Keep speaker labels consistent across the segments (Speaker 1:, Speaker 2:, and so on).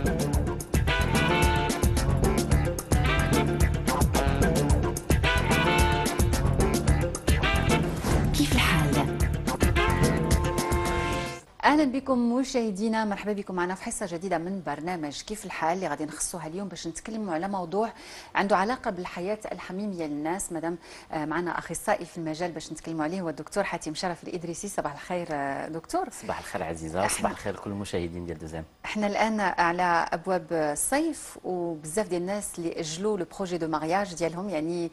Speaker 1: كيف الحال؟ اهلا بكم مشاهدينا، مرحبا بكم معنا في حصه جديده من برنامج كيف الحال اللي غادي نخصوها اليوم باش نتكلموا على موضوع عنده علاقه بالحياه الحميميه للناس. مادام معنا اخصائي في المجال باش نتكلموا عليه هو الدكتور حاتم شرف الادريسي. صباح الخير دكتور.
Speaker 2: صباح الخير عزيزه، صباح الخير لكل المشاهدين ديال دوزام.
Speaker 1: احنا الان على ابواب الصيف وبزاف ديال الناس اللي اجلوا لو بروجي دو مارياج ديالهم، يعني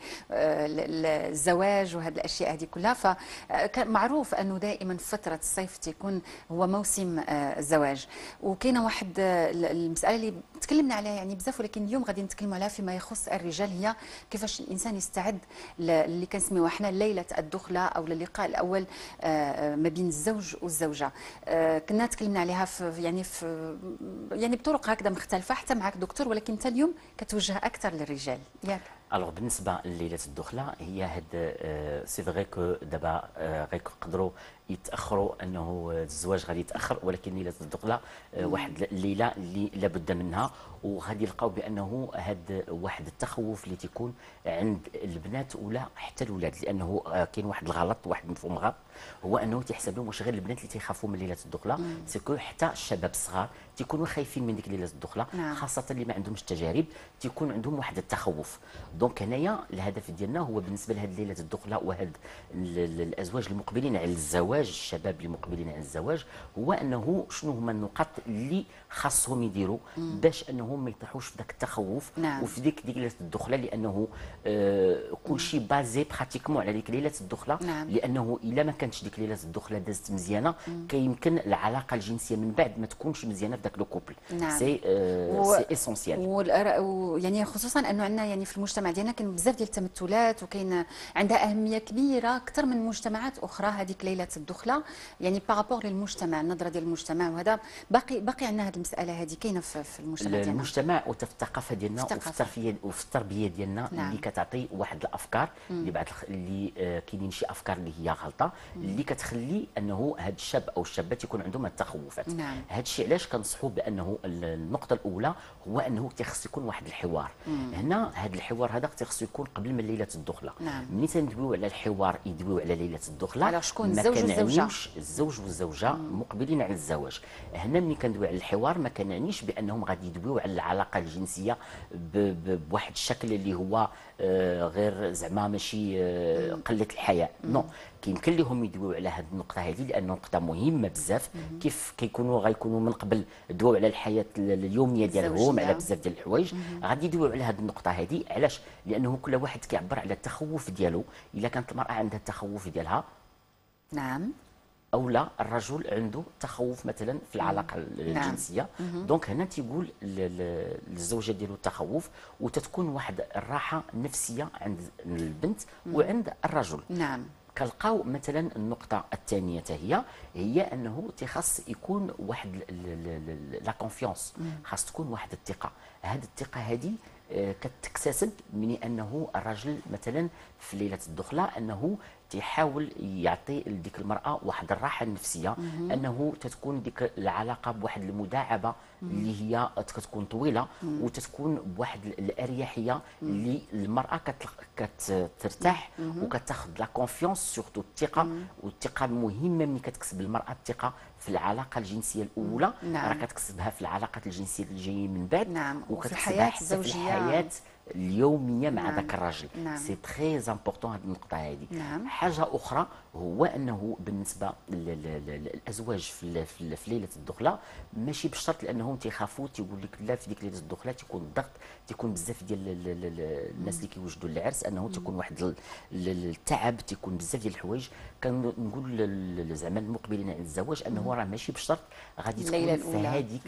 Speaker 1: الزواج وهذه الاشياء هذه كلها. فمعروف انه دائما فتره الصيف تكون هو موسم الزواج، وكاينه واحد المساله اللي تكلمنا عليها يعني بزاف، ولكن اليوم غادي نتكلموا عليها فيما يخص الرجال، هي كيفاش الانسان يستعد اللي كنسميوها احنا ليله الدخله او اللقاء الاول ما بين الزوج والزوجه. كنا تكلمنا عليها يعني بطرق هكذا مختلفه حتى معك دكتور، ولكن انت اليوم كتوجه اكثر للرجال ياك؟
Speaker 2: الوغ بالنسبه لليله الدخله هي هاد سي فغي كو دابا غيقدروا يتاخروا، انه الزواج غادي يتاخر، ولكن ليله الدخله واحد الليله اللي لابد منها، وغادي يلقاو بانه هاد واحد التخوف اللي تيكون عند البنات ولا حتى الاولاد، لانه كاين واحد الغلط، واحد المفهوم غلط، هو انه تيحسب لهم واش غير البنات اللي تيخافوا من ليله الدخله. سيكو حتى الشباب الصغار تيكونوا خايفين من ديك ليله الدخله، خاصه اللي ما عندهمش التجارب تيكون عندهم واحد التخوف. دونك هنايا الهدف ديالنا هو بالنسبه لهاد ليله الدخله وهاد الازواج المقبلين على الزواج، الشباب اللي مقبلين على الزواج، هو انه شنو هما النقاط اللي خاصهم يديروا باش انهم ما يطيحوش في ذاك التخوف وفي ديك ليله الدخله، لانه كل شيء بازي براتيكمون على ديك ليله الدخله. لانه الا ما كانتش ديك ليله الدخله دازت مزيانه، كيمكن العلاقه الجنسيه من بعد ما تكونش مزيانه في ذاك لو كوبل. سي اسونسيال،
Speaker 1: يعني خصوصا انه عندنا يعني في المجتمع ديالنا كاين بزاف ديال التمثلات، وكاين عندها اهميه كبيره اكثر من مجتمعات اخرى هذيك ليله الدخله، يعني بارابور للمجتمع، النظره ديال المجتمع، وهذا باقي عندنا هذه المساله هذه كاينه في المجتمع ديالنا،
Speaker 2: المجتمع وفي الثقافه ديالنا وفي التربيه ديالنا. اللي كتعطي واحد الافكار اللي بعد اللي كاينين شي افكار اللي هي غلطه، اللي كتخلي انه هذا الشاب او الشابه تيكون عندهم التخوفات. هذا الشيء علاش كنصحوا بانه النقطه الاولى هو انه تيخص يكون واحد الحوار. هنا هذا الحوار هذا تيخص يكون قبل من ليله الدخله. ملي تندويو على الحوار يدويو على ليله الدخله،
Speaker 1: على شكون؟ الزوج والزوجه،
Speaker 2: الزوج والزوجه مقبلين على الزواج. هنا ملي كندويو على الحوار ما كنعنيش بانهم غادي يدويو على العلاقه الجنسيه بواحد الشكل اللي هو غير زعما ماشي قله الحياء، نو. كيمكن لهم يدويو على هذه النقطه هذه لان نقطه مهمه بزاف. كيف غيكونوا من قبل دواو على الحياه اليوميه ديالهم، على بزاف ديال الحوايج، غادي يدويو على هذه النقطه هذه. علاش؟ لانه كل واحد كيعبر على التخوف ديالو. الا كانت المراه عندها التخوف ديالها، او لا الرجل عنده تخوف مثلا في العلاقه الجنسيه، دونك هنا تيقول للزوجه ديالو التخوف، وتتكون واحد الراحه النفسيه عند البنت وعند الرجل. كنلقاو مثلا النقطه الثانيه هي انه تيخص يكون واحد لا كونفيونس، خاص تكون واحد الثقه. هذه الثقه هذه كتكتسب من انه الرجل مثلا في ليله الدخله انه تيحاول يعطي لديك المراه واحد الراحه النفسيه، انه تتكون ديك العلاقه بواحد المداعبه اللي هي كتكون طويله، وتتكون بواحد الاريحيه اللي المراه كترتاح وكتاخذ لا كونفيونس، سورتو الثقه. والثقه مهمه ملي كتكسب المراه الثقه في العلاقه الجنسيه الاولى، راه كتكسبها في العلاقات الجنسيه اللي جايين من بعد،
Speaker 1: وكتكسبها
Speaker 2: حتى في الحياه اليوميه مع ذاك الراجل. سي تري امبورطون هذه النقطه هذه. حاجه اخرى هو انه بالنسبه للازواج في ليله الدخله ماشي بالشرط لانهم تيخافوا، تيقول لك لا في ديك ليله الدخله تيكون الضغط، تيكون بزاف ديال الناس اللي كيوجدوا للعرس انه تيكون واحد التعب، تيكون بزاف ديال الحوايج. كنقول زعما المقبلين على الزواج انه راه ماشي بالشرط غادي تكون في هذيك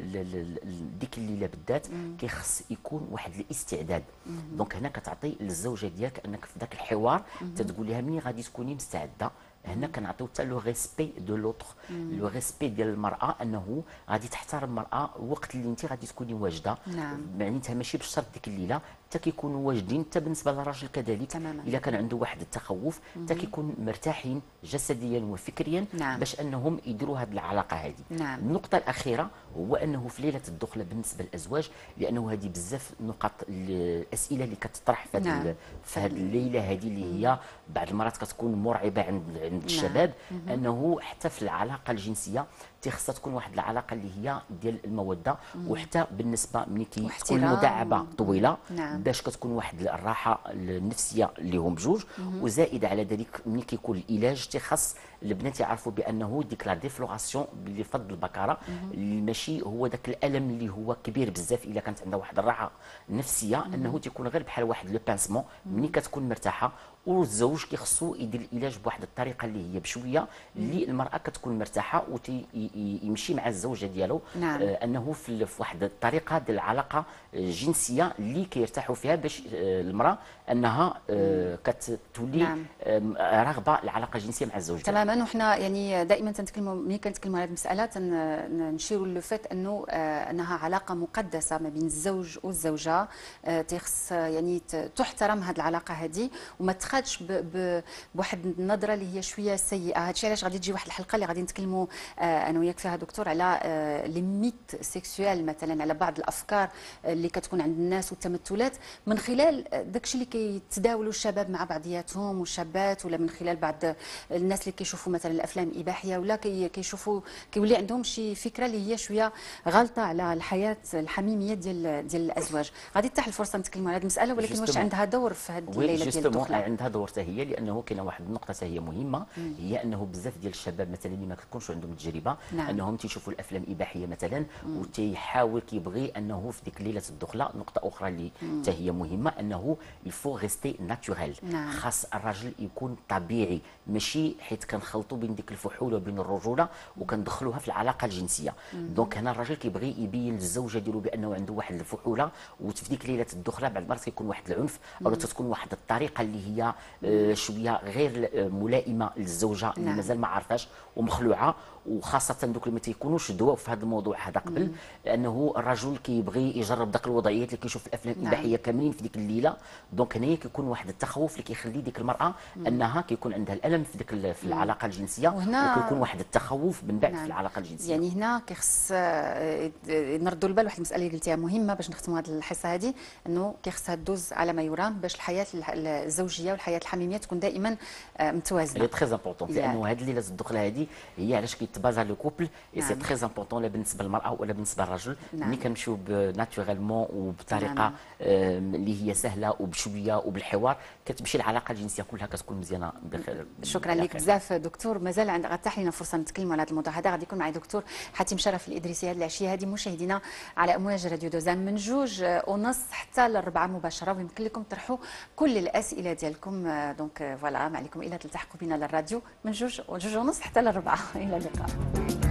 Speaker 2: ديك الليله بالذات، كيخص يكون واحد الاستعداد. دونك هنا كتعطي للزوجه ديالك انك في ذاك الحوار تتقول لها ملي غادي تكوني مستعده. هنا كنعطيو حتى لو ريسبي دو لوتر، لو ريسبي ديال المراه، انه غادي تحترم المراه الوقت اللي انت غادي تكوني واجده. معناتها ماشي بالشرط ديك الليله حتى كيكونوا واجدين، حتى بالنسبه للراجل كذلك. الا كان عنده واحد التخوف حتى كيكون مرتاحين جسديا وفكريا باش انهم يديروا هذه العلاقه هذه. النقطه الاخيره هو انه في ليله الدخله بالنسبه للازواج، لانه هذه بزاف نقاط الاسئله اللي كتطرح في هذه
Speaker 1: نعم.
Speaker 2: في هذه الليله هذه اللي هي بعض المرات كتكون مرعبه عند الشباب، انه حتى في العلاقه الجنسيه خصها تكون واحد العلاقه اللي هي ديال الموده، وحتى بالنسبه ملي تكون المداعبه طويله باش كتكون واحد الراحه النفسيه ليهم بجوج. وزائد على ذلك ملي كيكون العلاج تيخص البنات يعرفوا بانه ديك لا ديفلوراسيون بفضل البكاره ماشي هو ذاك الالم اللي هو كبير بزاف الا كانت عندها واحد الراحه نفسيه، انه تيكون غير بحال واحد لو بانسمون ملي كتكون مرتاحه. والزوج كيخصو يدير العلاج بواحد الطريقه اللي هي بشويه اللي المراه كتكون مرتاحه ويمشي مع الزوجه ديالو. انه في واحد الطريقه ديال العلاقه الجنسيه اللي كيرتاحوا فيها باش المراه انها كتولي راغبه العلاقه الجنسيه مع الزوج.
Speaker 1: تماما. وحنا يعني دائما تنتكلموا ملي كنتكلموا على هذه المساله نشيروا للفات انه انها علاقه مقدسه ما بين الزوج والزوجه، تخص يعني تحترم هذه العلاقه هذه وما تخادش بواحد النظره اللي هي شويه سيئه. هادشي علاش غادي تجي واحد الحلقه اللي غادي نتكلموا انا وياك فيها دكتور على لي ميت سيكسوال، مثلا على بعض الافكار اللي كتكون عند الناس والتمثلات من خلال داكشي اللي كيتداولوا الشباب مع بعضياتهم والشابات، ولا من خلال بعض الناس اللي كيشوفوا مثلا الافلام الاباحيه، ولا كيشوفوا كيولي عندهم شي فكره اللي هي شويه غلطه على الحياه الحميميه ديال الازواج. غادي تتاح الفرصه نتكلموا على هذه المساله، ولكن واش عندها دور في هذه الليله ديال الدخله؟
Speaker 2: عندها دور حتى هي، لانه كاينه واحد النقطه حتى هي مهمه، هي انه بزاف ديال الشباب مثلا اللي ما كتكونش عندهم تجربه انهم تيشوفوا الافلام الاباحيه مثلا وتيحاول كيبغي انه في ديك ليله الدخله. نقطه اخرى اللي حتى هي مهمه انه يفو ريستي ناتوريل، خاص الراجل يكون طبيعي، ماشي حيت كنخلطوا بين ديك الفحوله وبين الرجوله وكندخلوها في العلاقه الجنسيه. دونك هنا الراجل كيبغي يبين للزوجه ديالو بانه عنده واحد الفحوله، وفي ديك ليله الدخله بعض المرات كيكون واحد العنف او تكون واحد الطريقه اللي هي شويه غير ملائمه للزوجه اللي مازال ما عرفاش ومخلوعه. وخاصه دوك اللي ما تيكونوش دواو في هذا الموضوع هذا قبل، لانه الرجل كيبغي يجرب داك الوضعيات اللي كيشوف في الافلام الاباحيه كاملين في ديك الليله. دونك هنايا كيكون واحد التخوف اللي كيخلي ديك المراه انها كيكون عندها الالم في ديك في العلاقه الجنسيه، وكيكون واحد التخوف من بعد في العلاقه الجنسيه.
Speaker 1: يعني هنا كيخص نردوا البال واحد المساله اللي قلتيها مهمه باش نختموا هذه الحصه هذه، انه كيخصها دوز على ما يرام باش الحياه الزوجيه والحياه الحميميه تكون دائما متوازنه.
Speaker 2: هي تري امبورطون، لانه هذه ليله الدخله هذه هي علاش كيتبازا لو كوبل، اي سي تري امبورطون لا بالنسبه للمراه ولا بالنسبه للرجل. ملي كنمشيو ناتوريلمون وبطريقه اللي هي سهله وبشويه وبالحوار كتمشي العلاقه الجنسيه كلها كتكون مزيانه بخير.
Speaker 1: شكرا لك بزاف دكتور. مازال غتاح لنا فرصه نتكلموا على هذا الموضوع هذا. غادي يكون معي دكتور حاتم شرف الادريسي هذه العشيه هذه مشاهدينا على امواج راديو دوزان من 2:30 حتى ل4 مباشره، ويمكن لكم تطرحوا كل الاسئله ديالكم. دونك فوالا ما عليكم الا تلتحقوا بنا للراديو من 2:30 حتى ل4. الى اللقاء.